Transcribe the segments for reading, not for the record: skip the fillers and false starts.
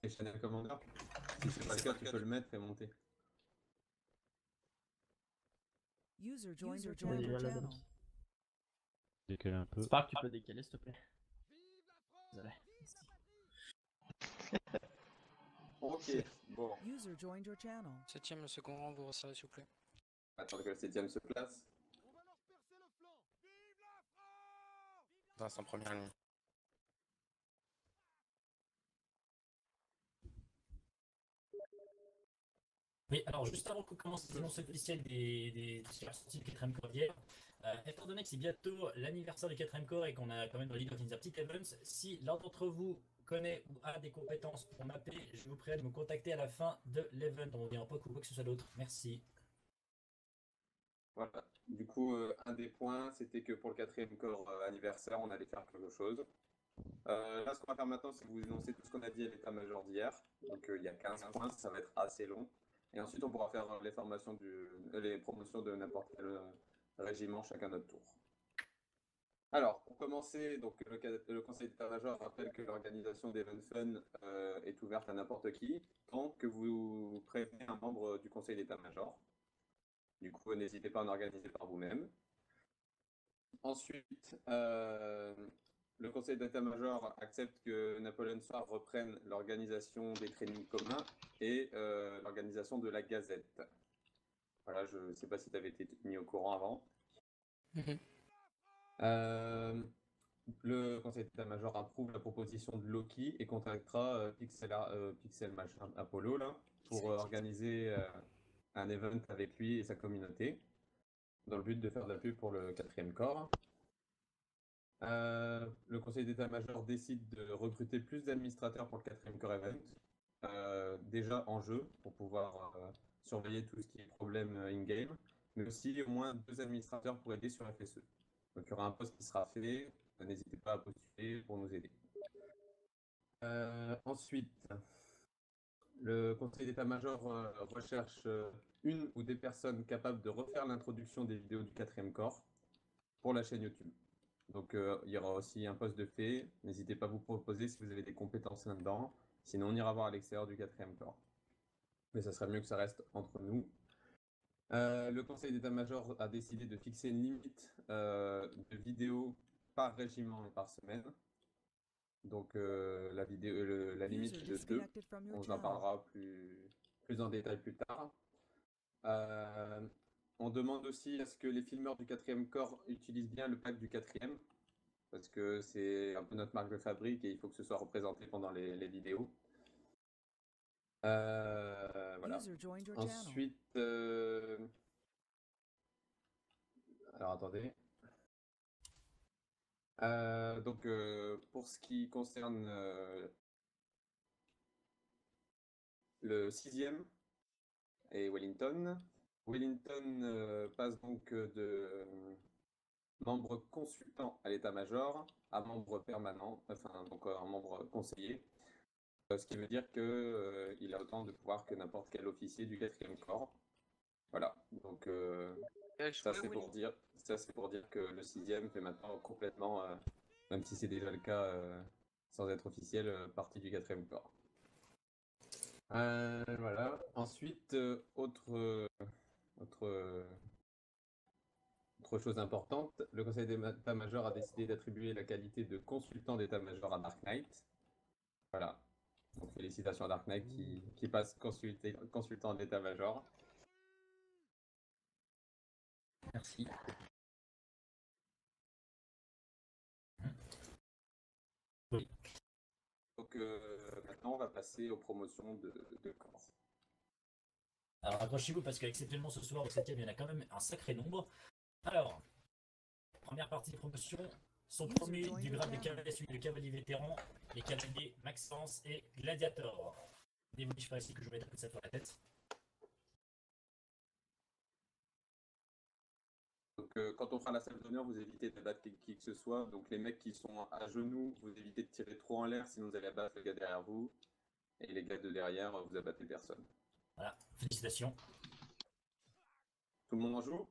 Et Channel Commander. Si c'est pas le cas, tu peux le mettre et monter. User joined your Oui, channel. voilà, voilà. Décaler un peu. Spark, tu peux décaler s'il te plaît. Désolé. Ok, bon. User joined your channel. 7ème, le second rang, vous resserrez s'il vous plaît. Attends que le 7ème se place. Reste en première ligne. Oui, alors juste avant qu'on commence l'annonce officielle des sorties du 4ème corps d'hier, étant donné que c'est bientôt l'anniversaire du 4ème corps et qu'on a quand même dans l'idée d'organiser un petit event, si l'un d'entre vous connaît ou a des compétences pour mapper, je vous prie de me contacter à la fin de l'event. On revient pas ou quoi que ce soit d'autre. Merci. Voilà. Du coup, un des points, c'était que pour le 4ème corps anniversaire, on allait faire quelque chose. Là, ce qu'on va faire maintenant, c'est vous énoncer tout ce qu'on a dit à l'état-major d'hier. Donc, il y a 15 points, ça va être assez long. Et ensuite, on pourra faire les formations les promotions de n'importe quel régiment, chacun notre tour. Alors, pour commencer, donc, le conseil d'état-major rappelle que l'organisation d'Event Fun est ouverte à n'importe qui, tant que vous prévenez un membre du conseil d'état-major. Du coup, n'hésitez pas à en organiser par vous-même. Ensuite, le conseil d'état-major accepte que Napoléon Soir reprenne l'organisation des trainings communs et l'organisation de la gazette. Voilà, je ne sais pas si tu avais été mis au courant avant. Le conseil d'état-major approuve la proposition de Loki et contactera Pixel machin Apollo là, pour organiser un event avec lui et sa communauté, dans le but de faire de la pub pour le 4ème corps. Le conseil d'état-major décide de recruter plus d'administrateurs pour le 4ème corps event, déjà en jeu, pour pouvoir surveiller tout ce qui est problème in-game, mais aussi au moins 2 administrateurs pour aider sur FSE. Donc il y aura un poste qui sera fait, n'hésitez pas à postuler pour nous aider. Ensuite, le conseil d'état-major recherche une ou des personnes capables de refaire l'introduction des vidéos du 4ème corps pour la chaîne YouTube. Donc il y aura aussi un poste de fait. N'hésitez pas à vous proposer si vous avez des compétences là-dedans. Sinon, on ira voir à l'extérieur du 4ème corps. Mais ça serait mieux que ça reste entre nous. Le conseil d'état-major a décidé de fixer une limite de vidéos par régiment et par semaine. Donc la limite est de 2. On vous en parlera plus en détail plus tard. On demande aussi à ce que les filmeurs du 4ème corps utilisent bien le pack du 4ème, parce que c'est un peu notre marque de fabrique et il faut que ce soit représenté pendant les vidéos. Voilà. Ensuite, alors attendez. Donc pour ce qui concerne le 6e et Wellington passe donc de membre consultant à l'état-major à membre permanent, enfin donc un membre conseiller, ce qui veut dire qu'il a autant de pouvoir que n'importe quel officier du 4ème corps. Voilà, donc ça c'est pour dire que le 6e fait maintenant complètement, même si c'est déjà le cas sans être officiel, partie du 4ème corps. Voilà. Ensuite, autre chose importante, le conseil d'état-major a décidé d'attribuer la qualité de consultant d'état-major à Dark Knight. Voilà. Donc félicitations à Dark Knight qui passe consultant d'état-major. Merci. Oui. Donc maintenant, on va passer aux promotions de corps. Alors accrochez-vous parce qu'exceptionnellement ce soir au 7ème, il y en a quand même un sacré nombre. Alors, première partie de promotion sont promus du grade de cavalier, celui de cavalier vétéran, les cavaliers Maxence et Gladiator. Des modifs pas ici que je vais mettre un coup de ça sur la tête. Donc quand on fera la salle d'honneur, vous évitez de battre qui que ce soit. Donc les mecs qui sont à genoux, vous évitez de tirer trop en l'air, sinon vous allez abattre le gars derrière vous. Et les gars de derrière, vous abattez personne. Voilà, félicitations. Tout le monde en joue?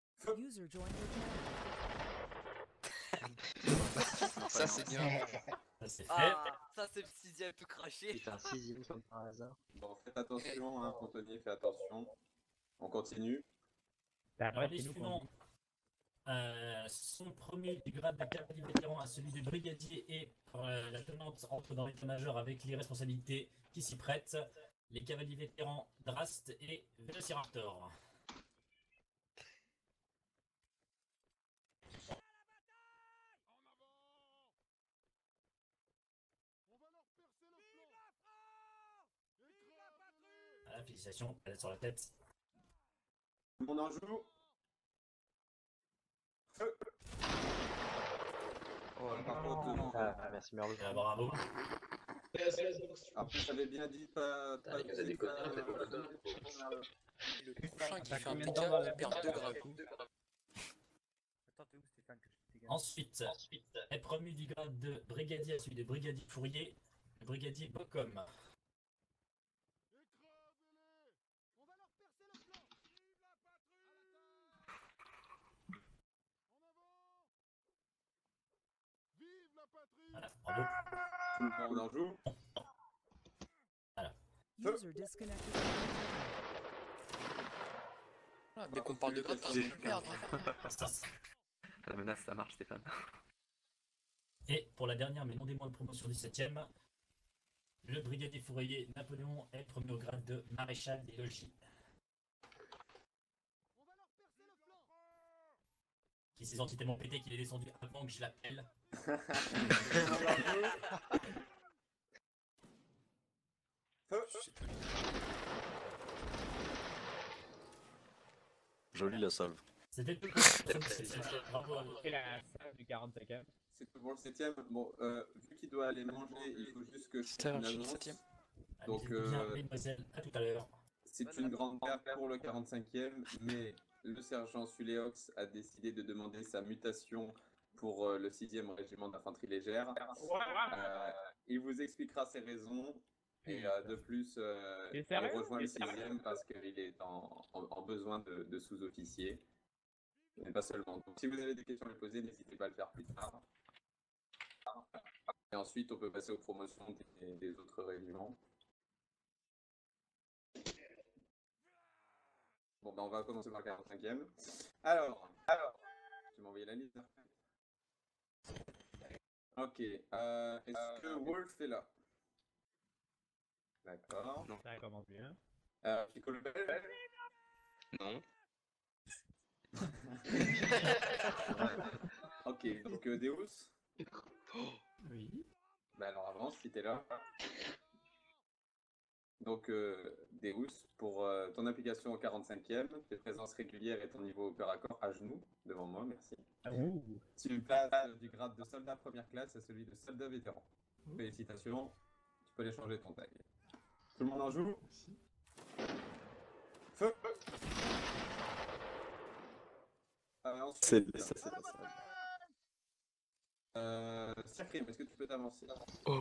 Ça c'est bien. Ça c'est fait. Ah, ça c'est le 6ème tout craché. Il fait un 6ème comme par hasard. Bon, faites attention, hein, Anthony, fais attention. On continue. Alors, les suivants sont promus du grade de cavalier vétéran à celui de brigadier et la tenante entre dans l'état-major avec les responsabilités qui s'y prêtent. Les cavaliers vétérans Drast et Vélociraptor. Voilà, félicitations, elle est sur la tête. Tout le monde en joue. Feu. Oh, Par contre, Ah, merci Merlot. Bravo. après, j'avais bien dit pas. Ah, il y a des conneries, pas- c'est pas pas- Le prochain qui fait un combien de temps dégât, dans la il perd 2 gravés. Ensuite, est promu du grade de brigadier à celui de brigadier fourrier, le brigadier Bocom. Voilà, bravo. Tout le monde en joue. User disconnected from your channel. Ah, dès qu'on parle de grade, ça va perdre. La menace, ça marche, Stéphane. Et pour la dernière, mais non des moindres promotions 17ème, le brigadier fourrier Napoléon est promu au grade de maréchal des logis. Qui s'est senti tellement pété qu'il est descendu avant que je l'appelle. Feu. Jolie la salve. C'était tout. Bravo à vous. Et la salle du 45e. C'est tout pour le 7ème. Bon, vu qu'il doit aller manger, il faut juste que je C'était fasse une le annonce. 7ème. Donc, Allez, bien, mesdemoiselles, à tout à l'heure. C'est une grande perte pour le 45e, mais le sergent Suléox a décidé de demander sa mutation pour le 6e régiment d'infanterie légère. Il vous expliquera ses raisons. Et de plus, il rejoint le 6e parce qu'il est en besoin de sous-officiers. Mais pas seulement. Donc, si vous avez des questions à lui poser, n'hésitez pas à le faire plus tard. Et ensuite, on peut passer aux promotions des autres régiments. Bon, ben on va commencer par le 45e. Alors, tu m'as envoyé la liste. Ok, est-ce que Wolf est là? D'accord. Ça commence bien. Piccolo Bell? Non. Ok, donc Deus? Oui. Bah alors avance si t'es là. Donc Deus, pour ton application au 45e, tes présences régulières et ton niveau au corps à corps à genoux, devant moi, merci. Tu passes du grade de soldat première classe à celui de soldat vétéran. Félicitations, tu peux aller changer ton tag. Tout le monde en joue? Feu! Ensuite, C'est la salle. Sacrim, est-ce que tu peux t'avancer? Oh!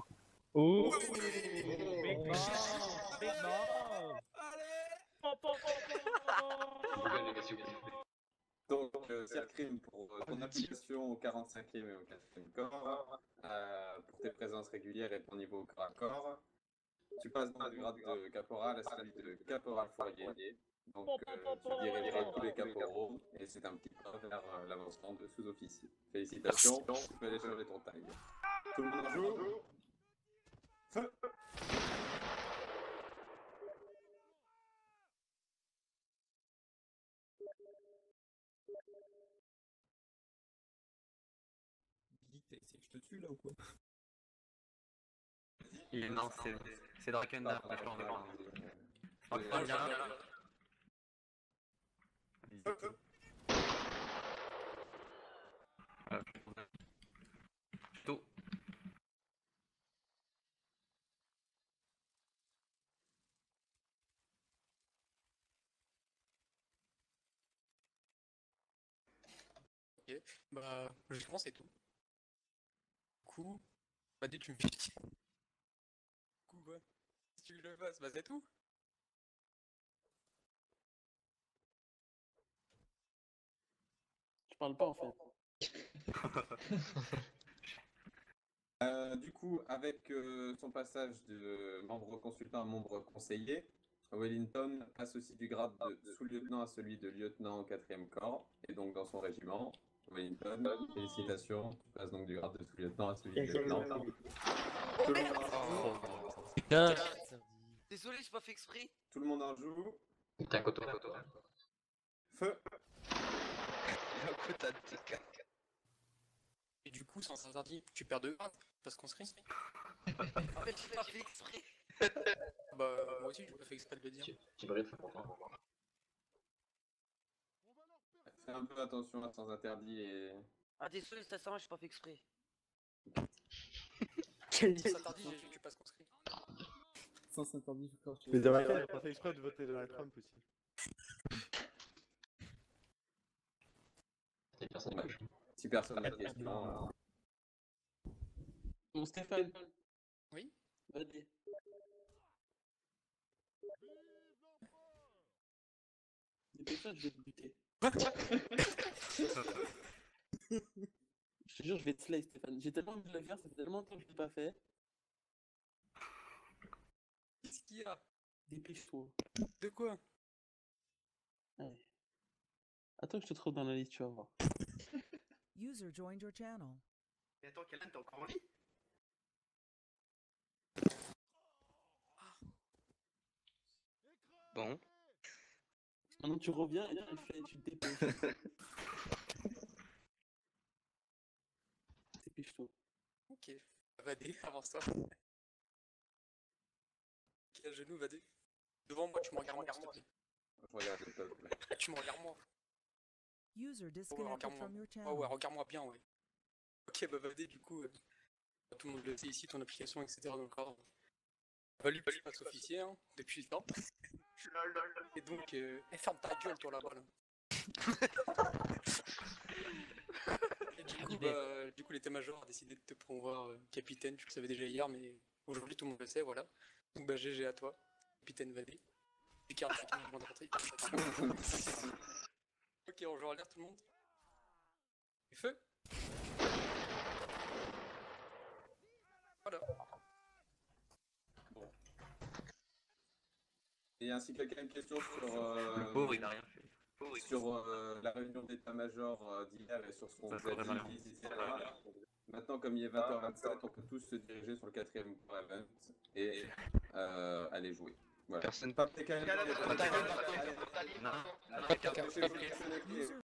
Big ball! Big ball! Donc, Sacrim, pour ton application au 45e et au 4e corps, pour tes présences régulières et ton niveau au corps à corps, tu passes dans du grade de caporal à celui de caporal foyer. Donc, tu dirigeras tous les caporaux et c'est un petit pas vers l'avancement de sous-officier. Félicitations, tu peux aller changer ton tag. Tout le monde en joue? Feu! C'est que je te tue là ou quoi? Non, c'est Drakendar, je pense. Feu, feu. Plutôt. Ok, bah, logiquement, c'est tout. Du coup, bah, dès que tu me fais chier. Du coup, quoi? Si tu veux que je le fasse, bah, c'est tout. Je parle pas en fait. Du coup, avec son passage de membre consultant à membre conseiller, Wellington passe aussi du grade de sous-lieutenant à celui de lieutenant au 4e corps, et donc dans son régiment. Wellington, félicitations, tu passes donc du grade de sous-lieutenant à celui de lieutenant. Oh merde. Désolé, j'ai pas fait exprès. Tout le monde en joue. T'as un coteau. Feu. Et du coup, sans interdit, tu perds 2 grades parce qu'on se rit. En fait, j'ai pas fait exprès. Bah, moi aussi, j'ai pas fait exprès de le dire. Tu brilles, c'est pourtant. Fais un peu attention à sans interdit et... Ah, désolé, sincèrement, j'ai pas fait exprès. Sans interdit, j'ai vu que tu passes qu'on se rit. Sans interdit quand tu... Mais Darakan, il a pas fait exprès de voter Donald Trump aussi. Si personne n'a de questions... Bon, Stéphane. Oui. Vas-y. Dépêche-toi, je vais te buter. Je te jure, je vais te slay, Stéphane. J'ai tellement envie de le faire, ça fait tellement longtemps que je l'ai pas fait. Qu'est-ce qu'il y a? Dépêche-toi. De quoi? Allez. Attends que je te trouve dans la liste, tu vas voir. User joined your channel. Mais attends, Kalan, t'es encore en vie? Bon. Maintenant tu reviens et là, tu te dépêches. Dépêche-toi. Ok. Vadé, avance-toi. Ok, à genoux, Vadé. Devant moi, tu me regardes moi, s'il te plaît. Je regarde le peuple. Ah, tu me regardes moi. User disconnected regarde-moi. from your Oh channel. ouais, regarde-moi bien, ouais. Ok, bah Vadé, du coup, tout le monde le sait ici, ton application, etc. Donc, valu que tu passes officier, hein, depuis le temps. Et donc, ferme ta gueule, toi, là-bas, là. Et du coup, l'état-major a décidé de te promouvoir capitaine, tu le savais déjà hier, mais aujourd'hui, tout le monde le sait, voilà. Donc, bah, GG à toi, capitaine Vadé. Du quart avant de rentrer. Ok, on joue en l'air, tout le monde. Et feu. Voilà. Et ainsi quelqu'un a une question sur... Le pauvre, il a rien fait. Sur la réunion d'état-major d'hier et sur ce qu'on vous a dit, etc. Maintenant, comme il est 20h27, on peut tous se diriger sur le 4e event et aller jouer. Voilà. Personne pas.